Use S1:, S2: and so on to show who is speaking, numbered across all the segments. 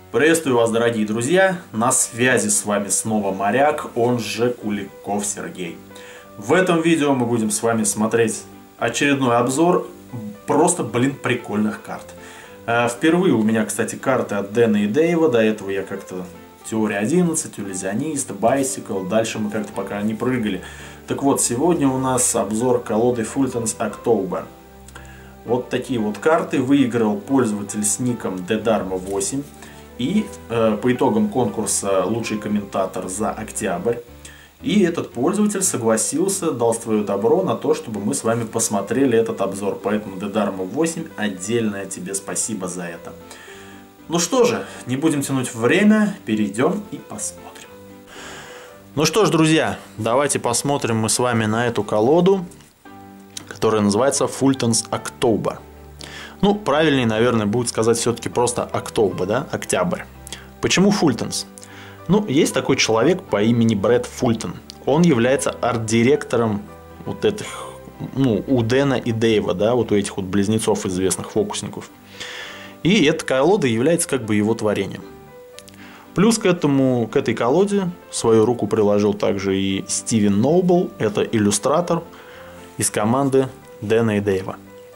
S1: Приветствую вас, дорогие друзья! На связи с вами снова Моряк, он же Куликов Сергей. В этом видео мы будем с вами смотреть очередной обзор просто, прикольных карт. Впервые у меня, кстати, карты от Дэна и Дэйва. До этого я как-то Теория 11, Иллюзионист, Bicycle. Дальше мы как-то пока не прыгали. Так вот, сегодня у нас обзор колоды Fulton's October. Вот такие вот карты выиграл пользователь с ником Dedarma8. И по итогам конкурса лучший комментатор за октябрь. И этот пользователь согласился, дал свое добро на то, чтобы мы с вами посмотрели этот обзор. Поэтому Dedarma8, отдельное тебе спасибо за это. Ну что же, не будем тянуть время, перейдем и посмотрим. Ну что ж, друзья, давайте посмотрим мы с вами на эту колоду, которая называется Fulton's October. Ну, правильнее, наверное, будет сказать все-таки просто October, да, октябрь. Почему Fulton's? Ну, есть такой человек по имени Брэд Фултон. Он является арт-директором вот этих, ну, у Дэна и Дэйва, да, вот у этих вот близнецов известных фокусников. И эта колода является как бы его творением. Плюс к этой колоде свою руку приложил также и Стивен Нобл, это иллюстратор из команды Дэна и Дэйва.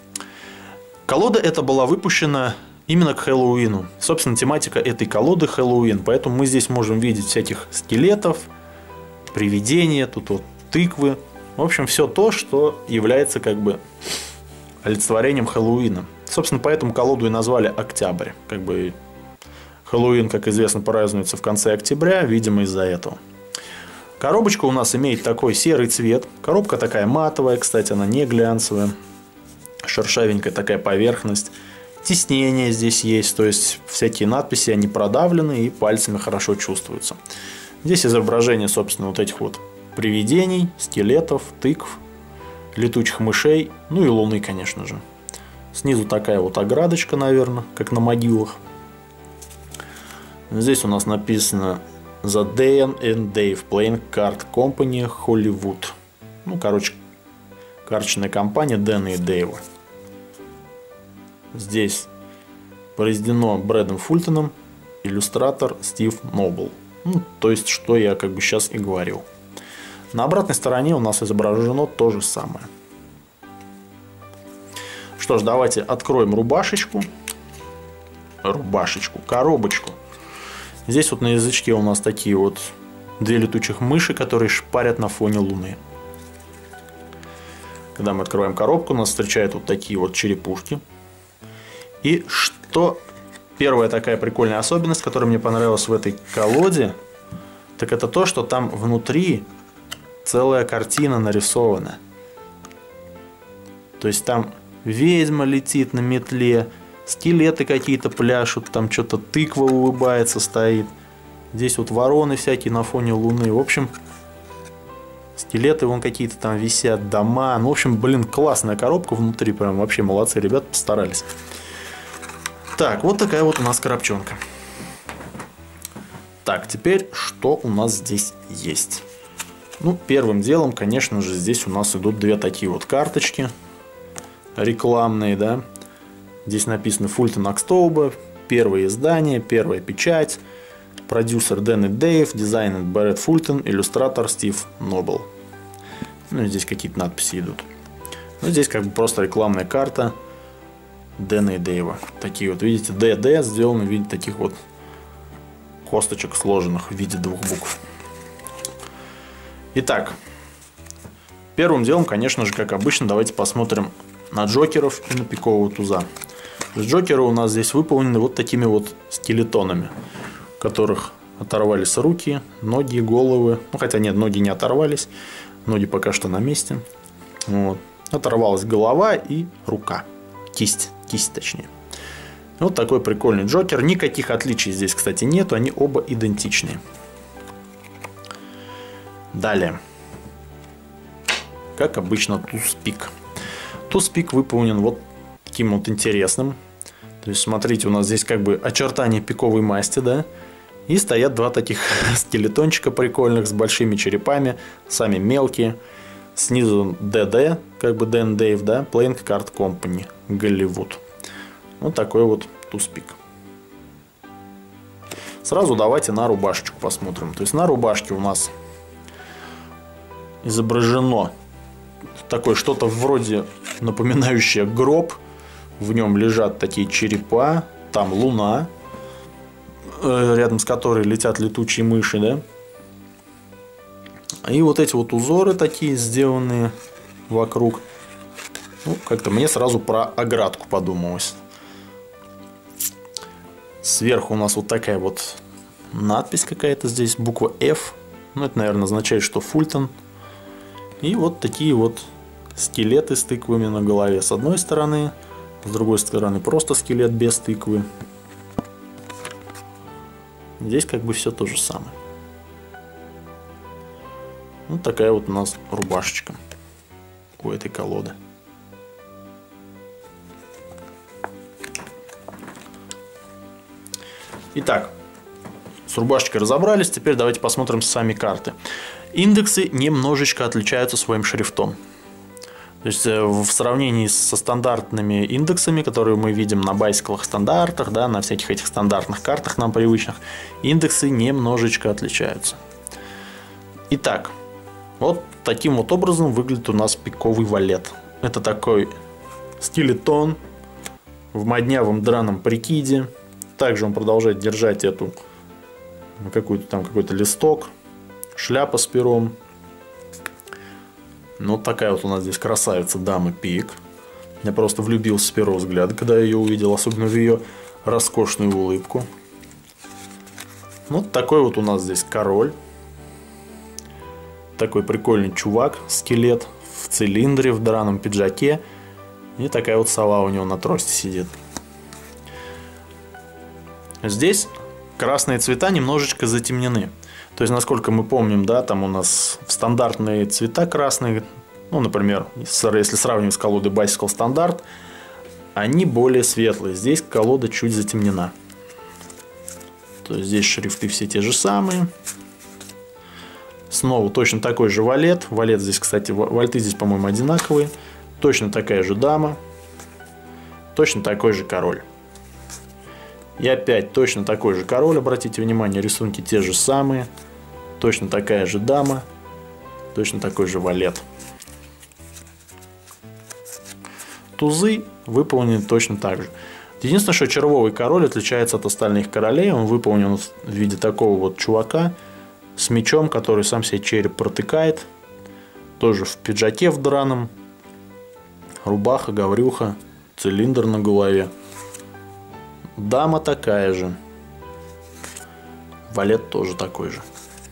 S1: Колода эта была выпущена именно к Хэллоуину. Собственно, тематика этой колоды Хэллоуин. Поэтому мы здесь можем видеть всяких скелетов, привидения, тут вот тыквы. В общем, все то, что является как бы олицетворением Хэллоуина. Собственно, поэтому колоду и назвали Октябрь. Как бы Хэллоуин, как известно, празднуется в конце октября, видимо, из-за этого. Коробочка у нас имеет такой серый цвет. Коробка такая матовая, кстати, она не глянцевая. Шершавенькая такая поверхность. Тиснение здесь есть, то есть всякие надписи, они продавлены и пальцами хорошо чувствуются. Здесь изображение, собственно, вот этих вот привидений, скелетов, тыкв, летучих мышей, ну и луны, конечно же. Снизу такая вот оградочка, наверное, как на могилах. Здесь у нас написано The Dan and Dave Playing Card Company Hollywood. Ну, короче, карточная компания Дэна и Дэйва. Здесь произведено Брэдом Фултоном, иллюстратор Стив Нобл. Ну, то есть, что я как бы сейчас и говорил. На обратной стороне у нас изображено то же самое. Что ж, давайте откроем рубашечку. Коробочку. Здесь вот на язычке у нас такие вот две летучих мыши, которые шпарят на фоне луны. Когда мы открываем коробку, нас встречают вот такие вот черепушки. И что первая такая прикольная особенность, которая мне понравилась в этой колоде, так это то, что там внутри целая картина нарисована. То есть там ведьма летит на метле, скелеты какие-то пляшут, там что-то тыква улыбается, стоит. Здесь вот вороны всякие на фоне луны. В общем, скелеты вон какие-то там висят, дома. Ну, в общем, классная коробка внутри. Прям вообще молодцы, ребята, постарались. Так, вот такая вот у нас коробчонка. Так, теперь что у нас здесь есть? Ну, первым делом, конечно же, здесь у нас идут две такие вот карточки рекламные, да. Здесь написано Fulton October, первое издание, первая печать, продюсер Дэн и Дэйв, дизайнер Брэд Фултон, иллюстратор Стив Нобл. Ну, здесь какие-то надписи идут. Ну, здесь как бы просто рекламная карта Дэна и Дэйва. Такие вот, видите, ДД сделаны в виде таких вот косточек, сложенных в виде двух букв. Итак, первым делом, конечно же, как обычно, давайте посмотрим на джокеров и на пикового туза. Джокеры у нас здесь выполнены вот такими вот скелетонами, у которых оторвались руки, ноги, головы. Ну, хотя нет, ноги не оторвались, ноги пока что на месте. Вот. Оторвалась голова и рука. Кисть точнее. Вот такой прикольный джокер. Никаких отличий здесь, кстати, нету. Они оба идентичные. Далее. Как обычно, туз-пик. Туз-пик выполнен вот таким вот интересным. То есть, смотрите, у нас здесь как бы очертания пиковой масти, да. И стоят два таких скелетончика прикольных с большими черепами. Сами мелкие. Снизу ДД, как бы Дэн Дэйв, да, Playing Card Company, Голливуд. Вот такой вот туз-пик. Сразу давайте на рубашечку посмотрим. То есть на рубашке у нас изображено такое что-то вроде напоминающее гроб. В нем лежат такие черепа. Там луна, рядом с которой летят летучие мыши, да? И вот эти вот узоры такие сделанные вокруг. Ну, как-то мне сразу про оградку подумалось. Сверху у нас вот такая вот надпись какая-то здесь, буква F. Ну, это, наверное, означает, что Фултон. И вот такие вот скелеты с тыквами на голове с одной стороны. С другой стороны просто скелет без тыквы. Здесь как бы все то же самое. Вот такая вот у нас рубашечка у этой колоды. Итак, с рубашечкой разобрались. Теперь давайте посмотрим сами карты. Индексы немножечко отличаются своим шрифтом. То есть в сравнении со стандартными индексами, которые мы видим на байсиклах стандартах, да, на всяких этих стандартных картах нам привычных, индексы немножечко отличаются. Итак, вот таким вот образом выглядит у нас пиковый валет. Это такой скелетон в моднявом драном прикиде. Также он продолжает держать эту какой-то листок, шляпа с пером. Ну, вот такая вот у нас здесь красавица дама Пик. Я просто влюбился с первого взгляда, когда я ее увидел, особенно в ее роскошную улыбку. Вот такой вот у нас здесь король. Такой прикольный чувак, скелет в цилиндре, в драном пиджаке. И такая вот сова у него на трости сидит. Здесь красные цвета немножечко затемнены. То есть, насколько мы помним, да, там у нас стандартные цвета красные, ну, например, если сравнивать с колодой Bicycle Standard, они более светлые. Здесь колода чуть затемнена. То есть, здесь шрифты все те же самые. Снова точно такой же валет. Валет здесь, кстати, вальты здесь, по-моему, одинаковые. Точно такая же дама. Точно такой же король. И опять точно такой же король. Обратите внимание, рисунки те же самые. Точно такая же дама. Точно такой же валет. Тузы выполнены точно так же. Единственное, что червовый король отличается от остальных королей. Он выполнен в виде такого вот чувака с мечом, который сам себе череп протыкает. Тоже в пиджаке в драном. Рубаха, гаврюха, цилиндр на голове. Дама такая же. Валет тоже такой же.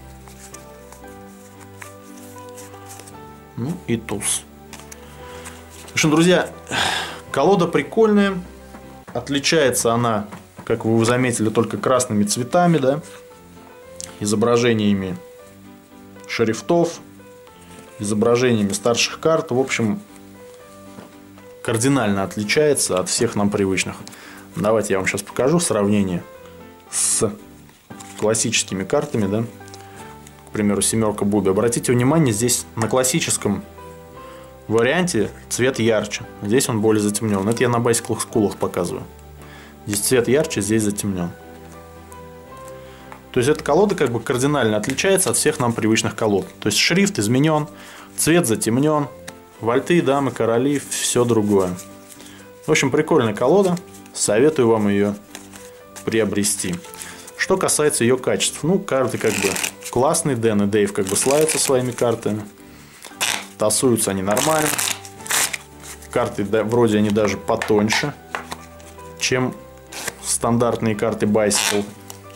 S1: Ну и туз. В общем, друзья, колода прикольная. Отличается она, как вы заметили, только красными цветами, да, изображениями шрифтов, изображениями старших карт. В общем, кардинально отличается от всех нам привычных. Давайте я вам сейчас покажу сравнение с классическими картами, да. К примеру, семерка Буби. Обратите внимание, здесь на классическом варианте цвет ярче. Здесь он более затемнен. Это я на Bicycle School показываю. Здесь цвет ярче, здесь затемнен. То есть эта колода как бы кардинально отличается от всех нам привычных колод. То есть шрифт изменен, цвет затемнен, вальты, дамы, короли, все другое. В общем, прикольная колода. Советую вам ее приобрести. Что касается ее качеств. Ну, карты как бы классные. Дэн и Дэйв как бы славятся своими картами. Тасуются они нормально. Карты вроде они даже потоньше, чем стандартные карты Bicycle.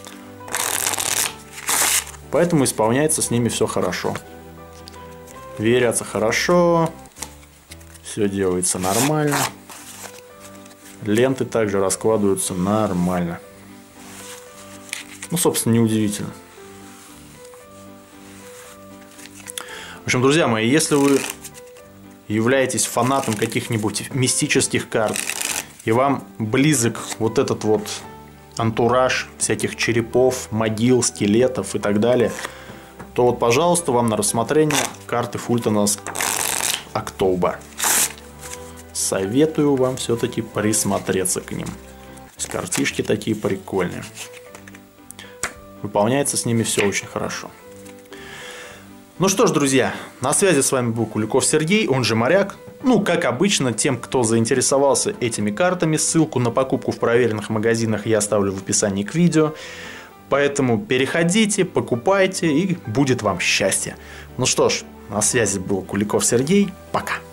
S1: Поэтому исполняется с ними все хорошо. Верятся хорошо. Все делается нормально. Ленты также раскладываются нормально. Ну, собственно, неудивительно. В общем, друзья мои, если вы являетесь фанатом каких-нибудь мистических карт, и вам близок вот этот вот антураж всяких черепов, могил, скелетов и так далее, то вот, пожалуйста, вам на рассмотрение карты Фултона October. Советую вам все-таки присмотреться к ним. Картишки такие прикольные. выполняется с ними все очень хорошо. Ну что ж, друзья, на связи с вами был Куликов Сергей, он же Моряк. Ну, как обычно, тем, кто заинтересовался этими картами, ссылку на покупку в проверенных магазинах я оставлю в описании к видео. Поэтому переходите, покупайте, и будет вам счастье. Ну что ж, на связи был Куликов Сергей. Пока.